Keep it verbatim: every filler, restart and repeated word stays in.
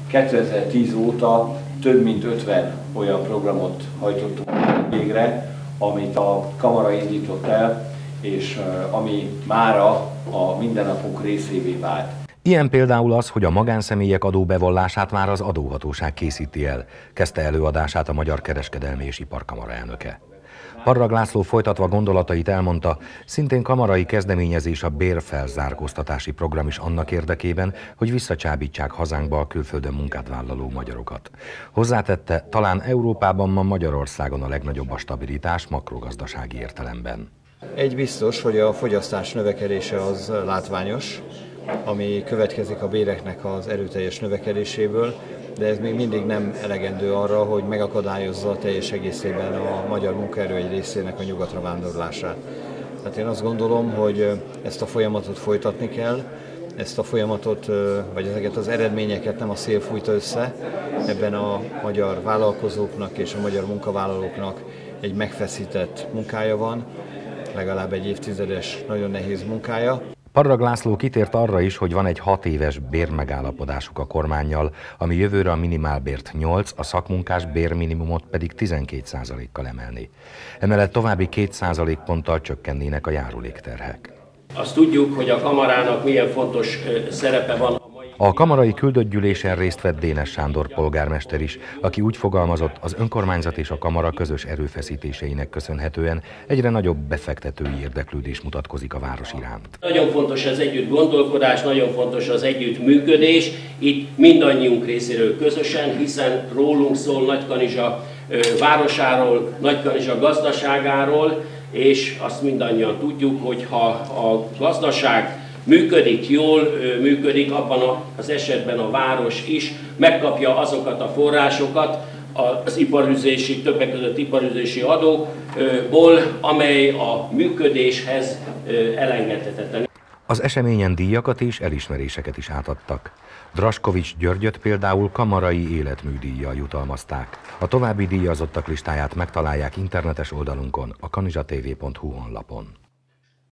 kétezer-tíz óta több mint ötven olyan programot hajtottunk végre, amit a kamara indított el, és ami mára a mindennapunk részévé vált. Ilyen például az, hogy a magánszemélyek adóbevallását már az adóhatóság készíti el, kezdte előadását a Magyar Kereskedelmi és Iparkamara elnöke. Parrag László folytatva gondolatait elmondta, szintén kamarai kezdeményezés a bérfelzárkóztatási program is annak érdekében, hogy visszacsábítsák hazánkba a külföldön munkát vállaló magyarokat. Hozzátette, talán Európában ma Magyarországon a legnagyobb a stabilitás makrogazdasági értelemben. Egy biztos, hogy a fogyasztás növekedése az látványos, ami következik a béreknek az erőteljes növekedéséből, de ez még mindig nem elegendő arra, hogy megakadályozza teljes egészében a magyar munkaerő egy részének a nyugatra vándorlását. Tehát én azt gondolom, hogy ezt a folyamatot folytatni kell, ezt a folyamatot, vagy ezeket az eredményeket nem a szél fújta össze, ebben a magyar vállalkozóknak és a magyar munkavállalóknak egy megfeszített munkája van, legalább egy évtizedes, nagyon nehéz munkája. Parrag László kitért arra is, hogy van egy hat éves bérmegállapodásuk a kormánnyal, ami jövőre a minimálbért nyolc, a szakmunkás bérminimumot pedig tizenkét százalékkal emelni. Emellett további két százalékponttal csökkennének a járulékterhek. Azt tudjuk, hogy a kamarának milyen fontos szerepe van. A kamarai küldött gyűlésen részt vett Dénes Sándor polgármester is, aki úgy fogalmazott, az önkormányzat és a kamara közös erőfeszítéseinek köszönhetően egyre nagyobb befektetői érdeklődés mutatkozik a város iránt. Nagyon fontos az együtt gondolkodás, nagyon fontos az együttműködés, itt mindannyiunk részéről közösen, hiszen rólunk szól Nagykanizsa városáról, Nagykanizsa gazdaságáról, és azt mindannyian tudjuk, hogy ha a gazdaság működik, jól működik, abban az esetben a város is megkapja azokat a forrásokat az iparüzési, többek között iparüzési adóból, amely a működéshez elengedhetetlen. Az eseményen díjakat és elismeréseket is átadtak. Draskovics Györgyöt például kamarai életműdíjjal jutalmazták. A további díjazottak listáját megtalálják internetes oldalunkon, a kanizsatévé pont hu honlapon.